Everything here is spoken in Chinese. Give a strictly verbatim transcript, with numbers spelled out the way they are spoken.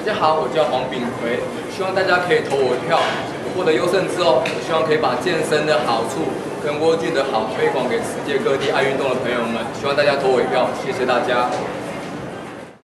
家好，我叫黄炳奎，希望大家可以投我一票。获得优胜之后，我希望可以把健身的好处跟蜗苣的好推广给世界各地爱运动的朋友们。希望大家投我一票，谢谢大家。